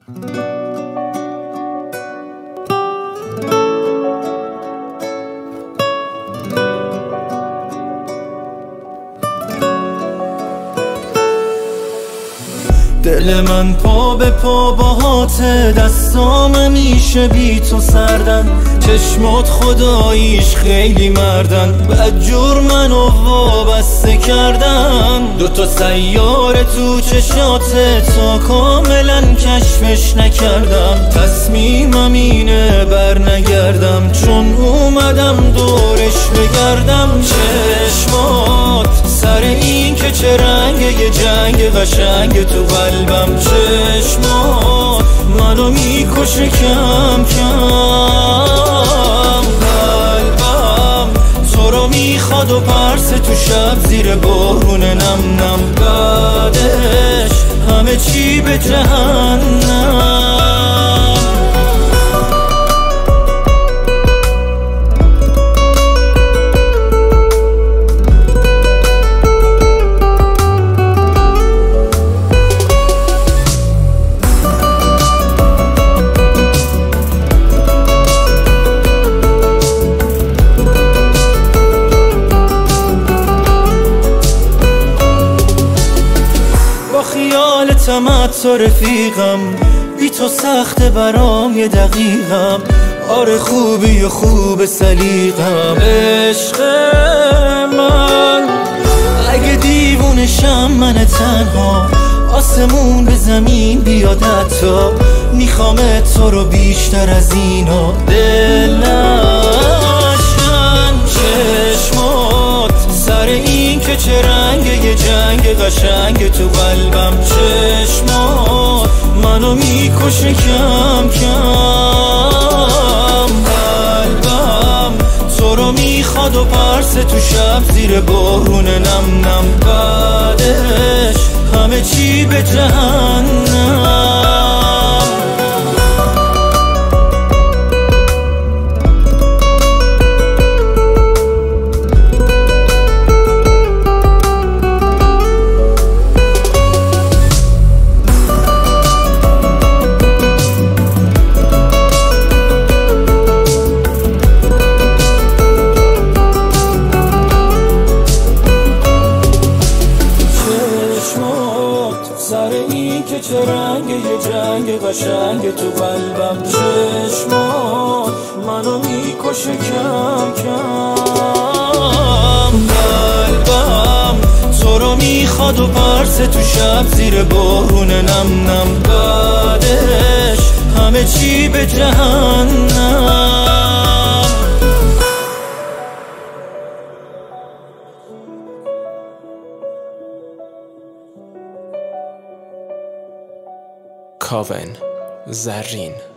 دل من پا به پا باهات، دستام میشه بی تو سردن، چشمات خداییش خیلی مردن، بدجور منو وابسته کردن. دوتا سیاره تو چشاته تا کاملا کشفش نکردم، تصمیمم اینه بر نگردم، چون اومدم دورش بگردم. چشمات سر این که چه رنگه، یه جنگ قشنگ تو قلبم. چشمات منو میکشه کم کم، قلبم تو رو میخواد و پرسه تو شب زیر بارون نم نم. بعدش همه چی به جهنم. خیالتم تو رفیقم، بی تو سخته برام یه دقیقم. آره خوبی و خوب سلیقم. عشق من اگه دیوونشم من تنها، آسمون به زمین بیاد حتی، میخوام تو رو بیشتر از اینا. دل نشکن چشمات سر این که چه رنگه، یه جنگ قشنگ تو قلبم. چشمات منو میکشه کم کم، قلبم تو رو میخواد و پرسه تو شب زیر بارون نم نم. بعدش همه چی به جهنم. سر این که چه رنگه، یه جنگ قشنگ تو قلبم. چشمات منو میکشه کم کم، قلبم تو رو میخواد و پرسه تو شب زیر بارون نم نم. بعدش همه چی به جهنم. کاون زرین.